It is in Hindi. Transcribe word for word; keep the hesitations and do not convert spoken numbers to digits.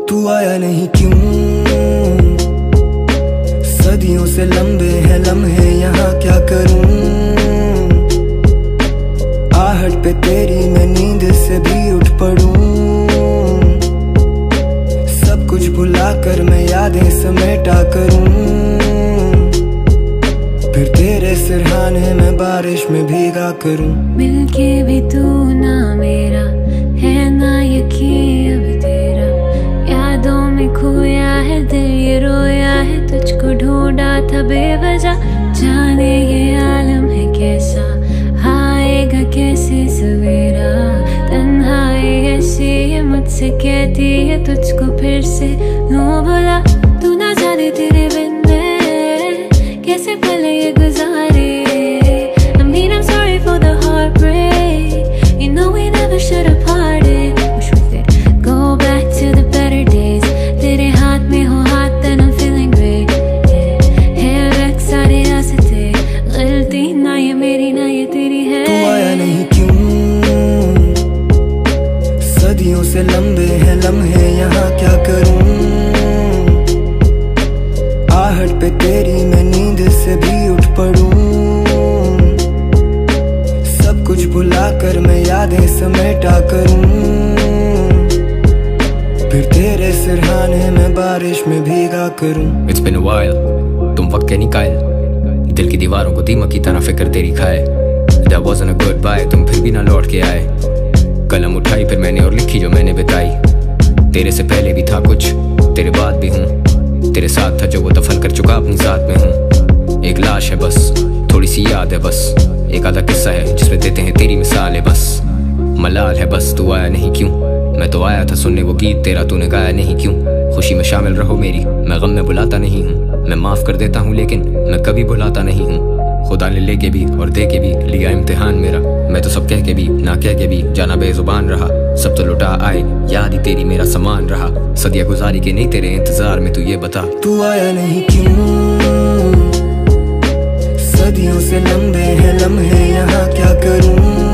तू आया नहीं क्यों? सदियों से लंबे हैं लम्हे यहाँ क्या करूं? आहट पे तेरी मैं नींद से भी उठ पड़ूं। सब कुछ भुला कर मैं यादें समेटा करूं। फिर तेरे सिरहाने में बारिश में भीगा करूं। मिलके भी तू ना मेरा है ना यकीन अब तेरा। यादों में खोया है दिल ये रोया है, तुझको ढूंढा था बेवजह। जाने ये आलम है कैसा, आएगा कैसे सवेरा। तन्हाई ऐसी है मुझसे कहती है तुझको फिर से नो बुला। तू ना जाने तेरे बिन मैं कैसे पल ये गुजारे। I mean I'm sorry for the heartbreak, you know we never should have parted. Wish we could go back to the better days. तेरे हाथ में हो हाथ then I'm feeling great. है वक्त सारे रास्ते, गलती ना ये मेरी ना ये तेरी है। तू आया नहीं क्यों? सदियों से लंबे हैं लम्हे यहाँ क्या करूं? आहट पे तेरी मैं नींद से भी उठ पड़ूं। सब कुछ भुला कर मैं यादें समेटा करूं। फिर तेरे सिरहाने में बारिश में भीगा करूं। It's been a while, तुम वक्त के निकाल। दिल की दीवारों को दीमक की तरह फिक्र तेरी खाए। That wasn't a goodbye, तुम फिर भी ना लौट के आए। कलम उठाई फिर मैंने और लिखी जो मैंने बिताई। तेरे से पहले भी था कुछ, तेरे बाद भी हूँ। तेरे साथ था जो वो दफन कर चुका अपनी जात में हूँ। एक लाश है बस, थोड़ी सी याद है बस। एक आधा किस्सा है जिसमें देते हैं तेरी मिसाल है बस। मलाल है बस तू आया नहीं क्यों? मैं तो आया था सुनने वो गीत तेरा, तूने गाया नहीं क्यों? खुशी में शामिल रहो मेरी, मैं गम में बुलाता नहीं हूँ। मैं माफ कर देता हूँ लेकिन मैं कभी भुलाता नहीं हूँ। खुदा ने लेके भी और दे के भी लिया इम्तिहान मेरा। मैं तो सब कह के भी ना कह के भी जाना बेजुबान रहा। सब तो लुटा आए, याद ही तेरी मेरा समान रहा। सदिया गुजारी के नहीं तेरे इंतजार में, तू ये बता तू आया नहीं क्यों? सदियों से लंबे हैं लम्हे यहाँ क्या करूं?